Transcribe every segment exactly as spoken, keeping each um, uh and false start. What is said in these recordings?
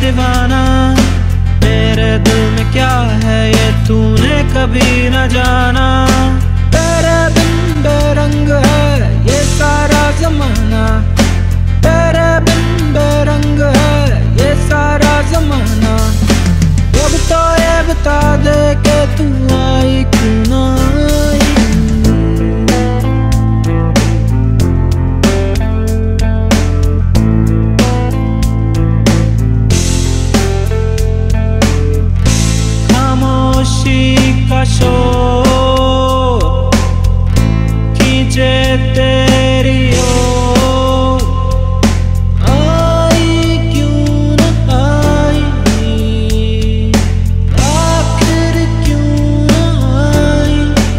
दीवाना। मेरे दिल में क्या है ये तूने कभी न जाना। तेरे बिन बेरंग है ये सारा जमाना। तेरे बिन बेरंग है ये सारा जमाना। अब तो ये बता दे कि तू आई क्यों ना आई। खामोशी का शोर खींचे तेरी ओर। आई क्यों न आई, आखिर क्यों न आई।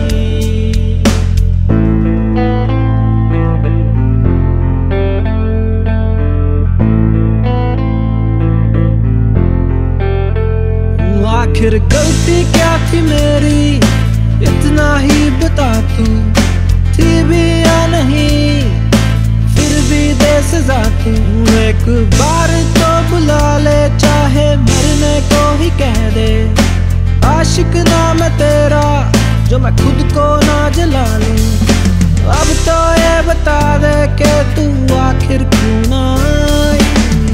आखिर गलती क्या थी मेरी इतना ही बता तू। थी भी या नहीं फिर भी दे सजा तू। एक बार तो बुला ले चाहे मरने को ही कह दे। आशिक नाम है तेरा जो मैं खुद को ना जला लूं। अब तो ये बता दे कि तू आखिर क्यों ना आई।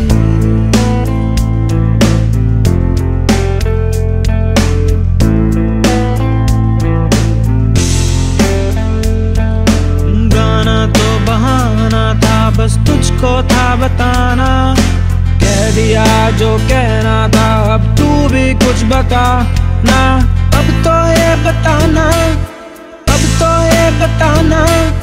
बहाना था बस तुझको था बताना। कह दिया जो कहना था अब तू भी कुछ बता ना। अब तो ये बताना, अब तो ये बताना।